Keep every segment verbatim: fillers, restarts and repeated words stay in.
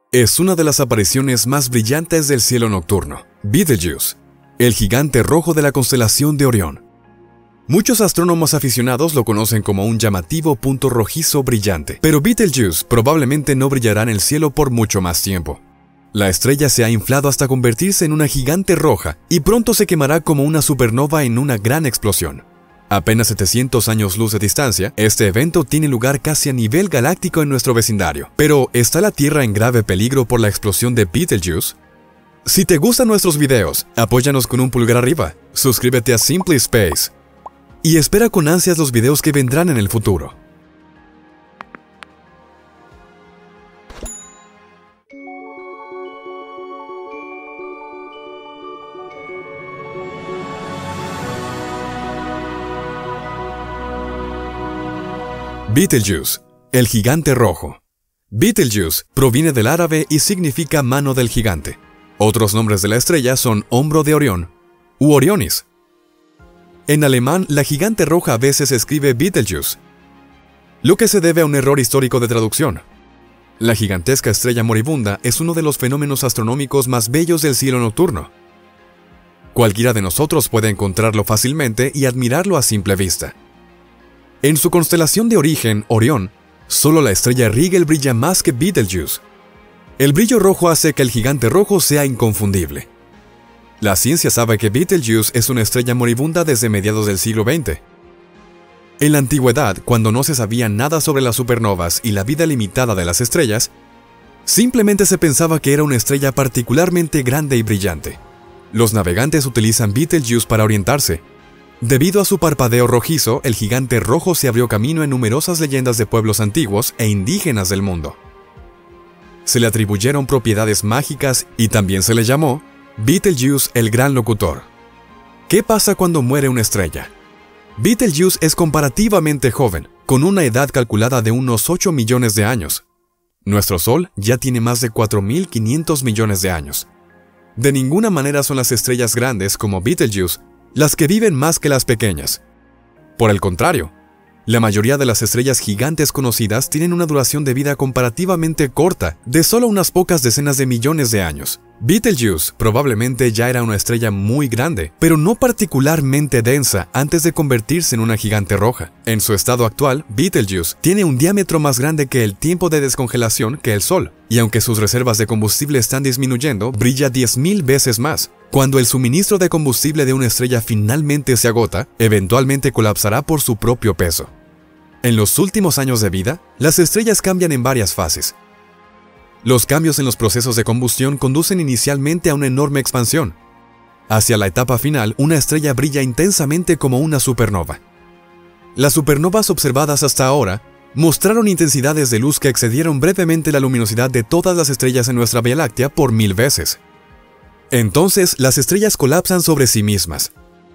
Es una de las apariciones más brillantes del cielo nocturno. Betelgeuse, el gigante rojo de la constelación de Orión. Muchos astrónomos aficionados lo conocen como un llamativo punto rojizo brillante, pero Betelgeuse probablemente no brillará en el cielo por mucho más tiempo. La estrella se ha inflado hasta convertirse en una gigante roja y pronto se quemará como una supernova en una gran explosión. Apenas setecientos años luz de distancia, este evento tiene lugar casi a nivel galáctico en nuestro vecindario. Pero, ¿está la Tierra en grave peligro por la explosión de Betelgeuse? Si te gustan nuestros videos, apóyanos con un pulgar arriba, suscríbete a Simply Space y espera con ansias los videos que vendrán en el futuro. Betelgeuse, el gigante rojo. Betelgeuse proviene del árabe y significa mano del gigante. Otros nombres de la estrella son hombro de Orión u Orionis. En alemán, la gigante roja a veces se escribe Betelgeuse, lo que se debe a un error histórico de traducción. La gigantesca estrella moribunda es uno de los fenómenos astronómicos más bellos del cielo nocturno. Cualquiera de nosotros puede encontrarlo fácilmente y admirarlo a simple vista. En su constelación de origen, Orión, solo la estrella Rigel brilla más que Betelgeuse. El brillo rojo hace que el gigante rojo sea inconfundible. La ciencia sabe que Betelgeuse es una estrella moribunda desde mediados del siglo veinte. En la antigüedad, cuando no se sabía nada sobre las supernovas y la vida limitada de las estrellas, simplemente se pensaba que era una estrella particularmente grande y brillante. Los navegantes utilizan Betelgeuse para orientarse. Debido a su parpadeo rojizo, el gigante rojo se abrió camino en numerosas leyendas de pueblos antiguos e indígenas del mundo. Se le atribuyeron propiedades mágicas y también se le llamó Betelgeuse el gran locutor. ¿Qué pasa cuando muere una estrella? Betelgeuse es comparativamente joven, con una edad calculada de unos ocho millones de años. Nuestro Sol ya tiene más de cuatro mil quinientos millones de años. De ninguna manera son las estrellas grandes como Betelgeuse las que viven más que las pequeñas. Por el contrario, la mayoría de las estrellas gigantes conocidas tienen una duración de vida comparativamente corta, de solo unas pocas decenas de millones de años. Betelgeuse probablemente ya era una estrella muy grande, pero no particularmente densa antes de convertirse en una gigante roja. En su estado actual, Betelgeuse tiene un diámetro más grande que el tiempo de descongelación que el Sol, y aunque sus reservas de combustible están disminuyendo, brilla diez mil veces más. Cuando el suministro de combustible de una estrella finalmente se agota, eventualmente colapsará por su propio peso. En los últimos años de vida, las estrellas cambian en varias fases. Los cambios en los procesos de combustión conducen inicialmente a una enorme expansión. Hacia la etapa final, una estrella brilla intensamente como una supernova. Las supernovas observadas hasta ahora mostraron intensidades de luz que excedieron brevemente la luminosidad de todas las estrellas en nuestra Vía Láctea por mil veces. Entonces, las estrellas colapsan sobre sí mismas.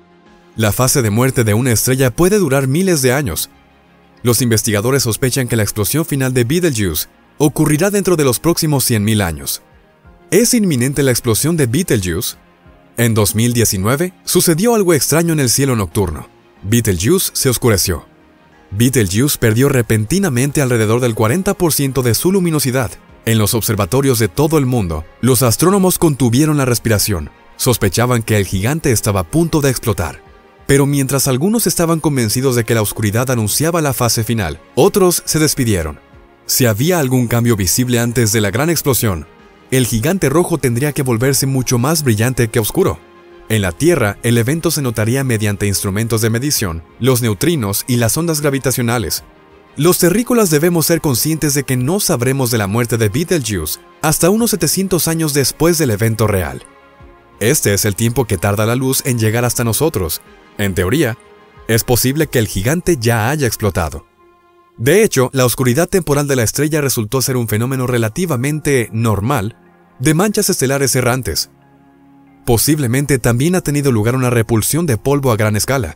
La fase de muerte de una estrella puede durar miles de años. Los investigadores sospechan que la explosión final de Betelgeuse ocurrirá dentro de los próximos cien mil años. ¿Es inminente la explosión de Betelgeuse? En dos mil diecinueve, sucedió algo extraño en el cielo nocturno. Betelgeuse se oscureció. Betelgeuse perdió repentinamente alrededor del cuarenta por ciento de su luminosidad. En los observatorios de todo el mundo, los astrónomos contuvieron la respiración. Sospechaban que el gigante estaba a punto de explotar. Pero mientras algunos estaban convencidos de que la oscuridad anunciaba la fase final, otros se despidieron. Si había algún cambio visible antes de la gran explosión, el gigante rojo tendría que volverse mucho más brillante que oscuro. En la Tierra, el evento se notaría mediante instrumentos de medición, los neutrinos y las ondas gravitacionales. Los terrícolas debemos ser conscientes de que no sabremos de la muerte de Betelgeuse hasta unos setecientos años después del evento real. Este es el tiempo que tarda la luz en llegar hasta nosotros. En teoría, es posible que el gigante ya haya explotado. De hecho, la oscuridad temporal de la estrella resultó ser un fenómeno relativamente normal de manchas estelares errantes. Posiblemente también ha tenido lugar una repulsión de polvo a gran escala.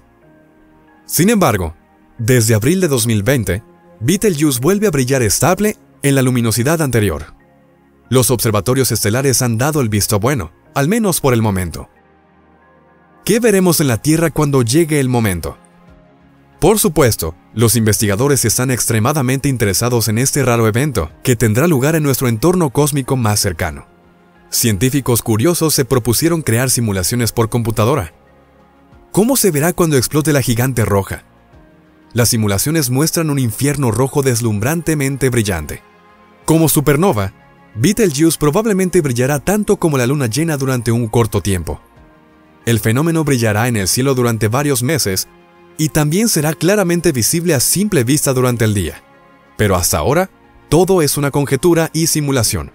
Sin embargo, desde abril de dos mil veinte, Betelgeuse vuelve a brillar estable en la luminosidad anterior. Los observatorios estelares han dado el visto bueno, al menos por el momento. ¿Qué veremos en la Tierra cuando llegue el momento? Por supuesto, Los investigadores están extremadamente interesados en este raro evento, que tendrá lugar en nuestro entorno cósmico más cercano. Científicos curiosos se propusieron crear simulaciones por computadora. ¿Cómo se verá cuando explote la gigante roja? Las simulaciones muestran un infierno rojo deslumbrantemente brillante. Como supernova, Betelgeuse probablemente brillará tanto como la luna llena durante un corto tiempo. El fenómeno brillará en el cielo durante varios meses y también será claramente visible a simple vista durante el día. Pero hasta ahora, todo es una conjetura y simulación.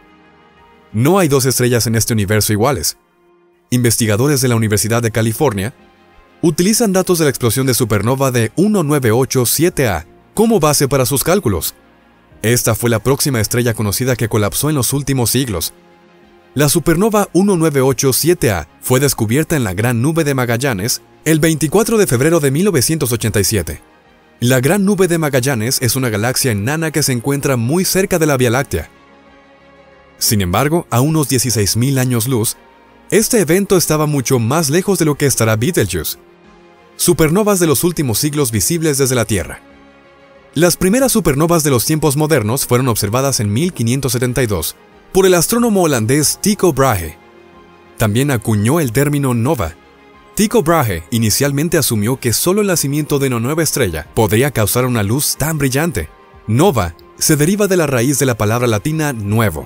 No hay dos estrellas en este universo iguales. Investigadores de la Universidad de California utilizan datos de la explosión de supernova de diecinueve ochenta y siete A como base para sus cálculos. Esta fue la próxima estrella conocida que colapsó en los últimos siglos. La supernova diecinueve ochenta y siete A fue descubierta en la Gran Nube de Magallanes el veinticuatro de febrero de mil novecientos ochenta y siete. La Gran Nube de Magallanes es una galaxia enana que se encuentra muy cerca de la Vía Láctea. Sin embargo, a unos dieciséis mil años luz, este evento estaba mucho más lejos de lo que estará Betelgeuse. Supernovas de los últimos siglos visibles desde la Tierra. Las primeras supernovas de los tiempos modernos fueron observadas en mil quinientos setenta y dos por el astrónomo holandés Tycho Brahe. También acuñó el término nova. Tycho Brahe inicialmente asumió que solo el nacimiento de una nueva estrella podría causar una luz tan brillante. Nova se deriva de la raíz de la palabra latina nuevo.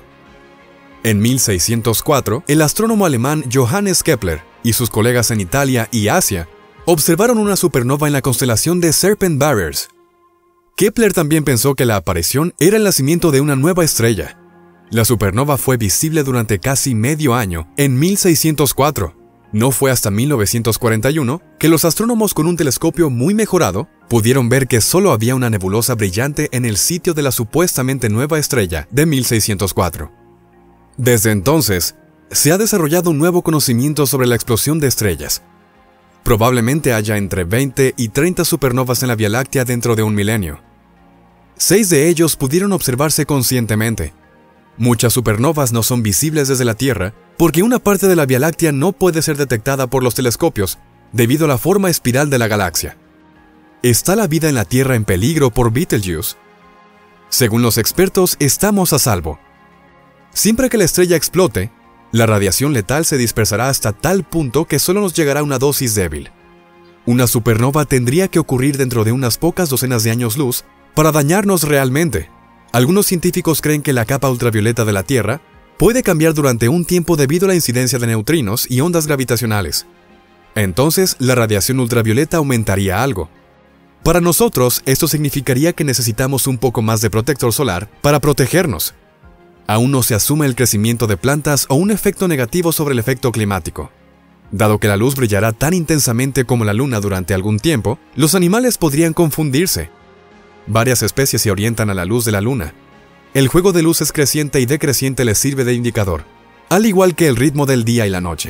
En mil seiscientos cuatro, el astrónomo alemán Johannes Kepler y sus colegas en Italia y Asia observaron una supernova en la constelación de Serpent Barriers. Kepler también pensó que la aparición era el nacimiento de una nueva estrella. La supernova fue visible durante casi medio año, en mil seiscientos cuatro. No fue hasta mil novecientos cuarenta y uno que los astrónomos con un telescopio muy mejorado pudieron ver que solo había una nebulosa brillante en el sitio de la supuestamente nueva estrella de mil seiscientos cuatro. Desde entonces, se ha desarrollado un nuevo conocimiento sobre la explosión de estrellas. Probablemente haya entre veinte y treinta supernovas en la Vía Láctea dentro de un milenio. Seis de ellos pudieron observarse conscientemente. Muchas supernovas no son visibles desde la Tierra porque una parte de la Vía Láctea no puede ser detectada por los telescopios debido a la forma espiral de la galaxia. ¿Está la vida en la Tierra en peligro por Betelgeuse? Según los expertos, estamos a salvo. Siempre que la estrella explote, la radiación letal se dispersará hasta tal punto que solo nos llegará una dosis débil. Una supernova tendría que ocurrir dentro de unas pocas docenas de años luz para dañarnos realmente. Algunos científicos creen que la capa ultravioleta de la Tierra puede cambiar durante un tiempo debido a la incidencia de neutrinos y ondas gravitacionales. Entonces, la radiación ultravioleta aumentaría algo. Para nosotros, esto significaría que necesitamos un poco más de protector solar para protegernos. Aún no se asume el crecimiento de plantas o un efecto negativo sobre el efecto climático. Dado que la luz brillará tan intensamente como la luna durante algún tiempo, los animales podrían confundirse. Varias especies se orientan a la luz de la luna. El juego de luces creciente y decreciente les sirve de indicador, al igual que el ritmo del día y la noche.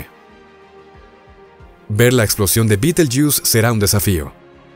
Ver la explosión de Betelgeuse será un desafío.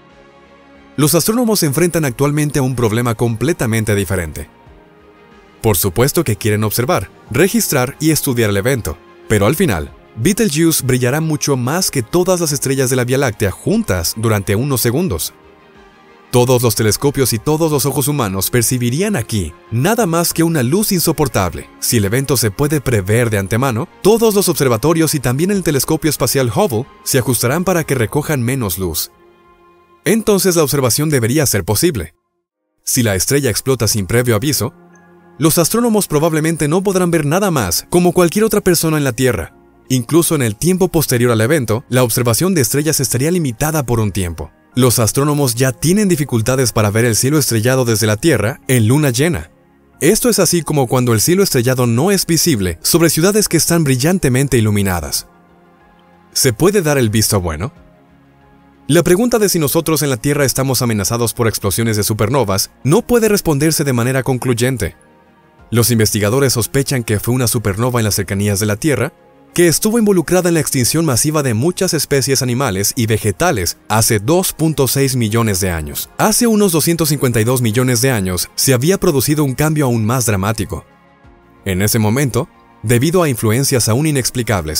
Los astrónomos se enfrentan actualmente a un problema completamente diferente. Por supuesto que quieren observar, registrar y estudiar el evento, pero al final, Betelgeuse brillará mucho más que todas las estrellas de la Vía Láctea juntas durante unos segundos. Todos los telescopios y todos los ojos humanos percibirían aquí nada más que una luz insoportable. Si el evento se puede prever de antemano, todos los observatorios y también el telescopio espacial Hubble se ajustarán para que recojan menos luz. Entonces la observación debería ser posible. Si la estrella explota sin previo aviso, los astrónomos probablemente no podrán ver nada más como cualquier otra persona en la Tierra. Incluso en el tiempo posterior al evento, la observación de estrellas estaría limitada por un tiempo. Los astrónomos ya tienen dificultades para ver el cielo estrellado desde la Tierra en luna llena. Esto es así como cuando el cielo estrellado no es visible sobre ciudades que están brillantemente iluminadas. ¿Se puede dar el visto bueno? La pregunta de si nosotros en la Tierra estamos amenazados por explosiones de supernovas no puede responderse de manera concluyente. Los investigadores sospechan que fue una supernova en las cercanías de la Tierra que estuvo involucrada en la extinción masiva de muchas especies animales y vegetales hace dos punto seis millones de años. Hace unos doscientos cincuenta y dos millones de años se había producido un cambio aún más dramático. En ese momento, debido a influencias aún inexplicables,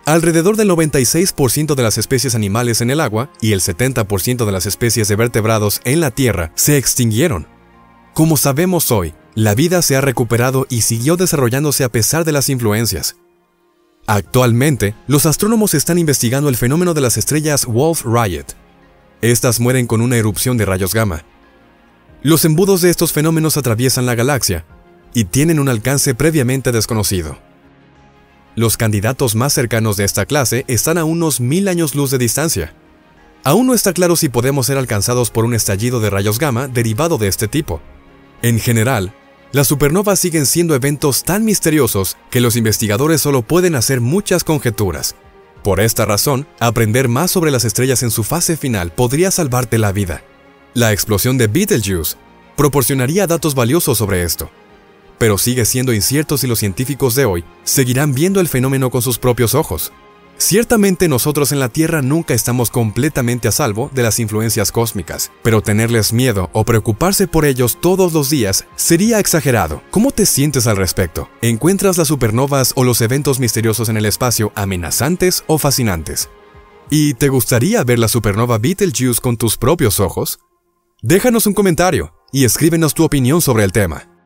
Alrededor del noventa y seis por ciento de las especies animales en el agua y el setenta por ciento de las especies de vertebrados en la Tierra se extinguieron. Como sabemos hoy, la vida se ha recuperado y siguió desarrollándose a pesar de las influencias. Actualmente, los astrónomos están investigando el fenómeno de las estrellas Wolf-Rayet. Estas mueren con una erupción de rayos gamma. Los embudos de estos fenómenos atraviesan la galaxia y tienen un alcance previamente desconocido. Los candidatos más cercanos de esta clase están a unos mil años luz de distancia. Aún no está claro si podemos ser alcanzados por un estallido de rayos gamma derivado de este tipo. En general, las supernovas siguen siendo eventos tan misteriosos que los investigadores solo pueden hacer muchas conjeturas. Por esta razón, aprender más sobre las estrellas en su fase final podría salvarte la vida. La explosión de Betelgeuse proporcionaría datos valiosos sobre esto, pero sigue siendo incierto si los científicos de hoy seguirán viendo el fenómeno con sus propios ojos. Ciertamente nosotros en la Tierra nunca estamos completamente a salvo de las influencias cósmicas, pero tenerles miedo o preocuparse por ellos todos los días sería exagerado. ¿Cómo te sientes al respecto? ¿Encuentras las supernovas o los eventos misteriosos en el espacio amenazantes o fascinantes? ¿Y te gustaría ver la supernova Betelgeuse con tus propios ojos? Déjanos un comentario y escríbenos tu opinión sobre el tema.